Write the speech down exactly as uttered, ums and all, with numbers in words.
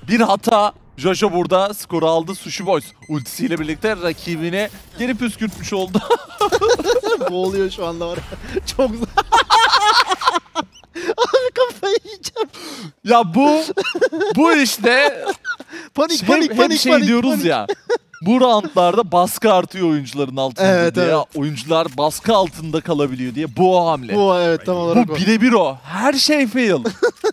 Bir hata. Jojo burada skoru aldı. Sushi Boys ultisiyle birlikte rakibine geri püskürtmüş oldu. Boğuluyor şu anda var. Çok zor. Abi kafayı yiyeceğim. Ya bu bu işte Panik hep, panik hep panik şey panik, diyoruz panik. ya. Bu roundlarda baskı artıyor oyuncuların altında Evet, diye. evet. Oyuncular baskı altında kalabiliyor diye. Bu o hamle. Bu evet tam olarak Bu o. birebir o. Her şey fail.